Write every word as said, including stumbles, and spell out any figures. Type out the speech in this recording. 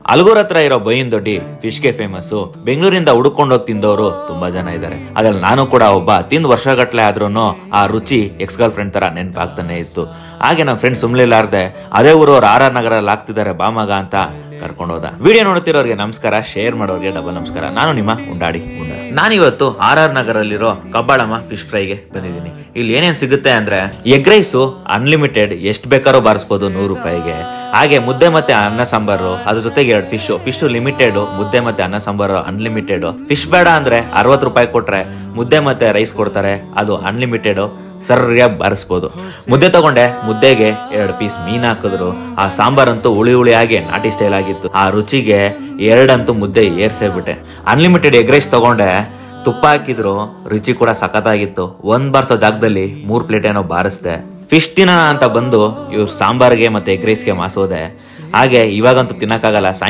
ಅಲ್ಗೂರ್ ಹತ್ರ ಇರೋ ಬೈನ್ ದೊಡ್ಡಿ ಫಿಶ್ಗೆ ಫೇಮಸ್. ಬೆಂಗಳೂರಿಂದ ಹುಡ್ಕೊಂಡು ಹೋಗಿ ತಿಂದವರು ತುಂಬಾ ಜನ ಇದ್ದಾರೆ. ಅದ್ರಲ್ಲಿ ನಾನು ಕೂಡ ಒಬ್ಬ. ತಿಂದ್ ವರ್ಷಗಟ್ಲೆ ಆದ್ರೂ ಆ ರುಚಿ ಎಕ್ಸ್ ಗರ್ಲ್ ಫ್ರೆಂಡ್ ತರ ನೆನಪಾಗ್ತಾನೆ ಇತ್ತು. ಹಾಗೆ ನಮ್ಮ ಫ್ರೆಂಡ್ ಸುಮ್ಲಿಲ್ಲಾರ್ದೆ ಅದೇ ಊರವ್ರು ಆರ್ ಆರ್ ನಗರಲ್ಲಿ ಆಗ್ತಿದ್ದಾರೆ ಬಾಮಗ ಅಂತ ಕರ್ಕೊಂಡು ಹೋದ. ವಿಡಿಯೋ ನೋಡ್ತಿರೋರಿಗೆ ನಮಸ್ಕಾರ, ಶೇರ್ ಮಾಡೋರಿಗೆ ಡಬಲ್ ನಮಸ್ಕಾರ. ನಾನು ನಿಮ್ಮ ಉಂಡಾಡಿ ಉಂಡ. ನಾನಿವತ್ತು ಆರ್ ಆರ್ ನಗರಲ್ಲಿರೋ ಕಬ್ಬಾಳಮ್ಮ ಫಿಶ್ ಫ್ರೈಗೆ ಬಂದಿದ್ದೀನಿ. ಇಲ್ಲಿ ಏನೇನ್ ಸಿಗುತ್ತೆ ಅಂದ್ರೆ ಎಗ್ ರೈಸು ಅನ್ಲಿಮಿಟೆಡ್, ಎಷ್ಟು ಬೇಕಾದ್ರೂ ಬಾರಿಸಬಹುದು ನೂರು ರೂಪಾಯಿಗೆ. ಹಾಗೆ ಮುದ್ದೆ ಮತ್ತೆ ಅನ್ನ ಸಾಂಬಾರು, ಅದ್ರ ಜೊತೆಗೆ ಎರಡು ಫಿಶ್ ಫಿಶ್ ಲಿಮಿಟೆಡ್, ಮುದ್ದೆ ಮತ್ತೆ ಅನ್ನ ಸಾಂಬಾರು ಅನ್ಲಿಮಿಟೆಡ್. ಫಿಶ್ ಬೇಡ ಅಂದ್ರೆ ಅರವತ್ತು ರೂಪಾಯಿ ಕೊಟ್ರೆ ಮುದ್ದೆ ಮತ್ತೆ ರೈಸ್ ಕೊಡ್ತಾರೆ, ಅದು ಅನ್ಲಿಮಿಟೆಡ್. ಸರಿಯಾಗಿ ಬಾರಿಸ್ಬೋದು. ಮುದ್ದೆ ತಗೊಂಡೆ, ಮುದ್ದೆಗೆ ಎರಡು ಪೀಸ್ ಮೀನ್ ಹಾಕಿದ್ರು. ಆ ಸಾಂಬಾರಂತೂ ಹುಳಿ ಹುಳಿಯಾಗಿ ನಾಟಿ ಸ್ಟೈಲ್ ಆಗಿತ್ತು. ಆ ರುಚಿಗೆ ಎರಡಂತೂ ಮುದ್ದೆ ಏರ್ಸೇಬಿಟ್ಟೆ. ಅನ್ಲಿಮಿಟೆಡ್ ಎಗ್ ರೈಸ್ ತಗೊಂಡೆ, ತುಪ್ಪ ಹಾಕಿದ್ರು, ರುಚಿ ಕೂಡ ಸಖತ್ತಾಗಿತ್ತು. ಒಂದ್ ಬಾರ್ಸೋ ಜಾಗದಲ್ಲಿ ಮೂರ್ ಪ್ಲೇಟ್ ಏನೋ ಬಾರಿಸ್ದೆ. ಫಿಶ್ ತಿನ್ನೋಣ ಅಂತ ಬಂದು ಇವ್ರು ಸಾಂಬಾರ್ಗೆ ಮತ್ತೆ ಎಗ್ ರೈಸ್ಗೆ ಮಾಸೋದೆ. ಹಾಗೆ ಇವಾಗಂತೂ ತಿನ್ನಕ್ಕಾಗಲ್ಲ.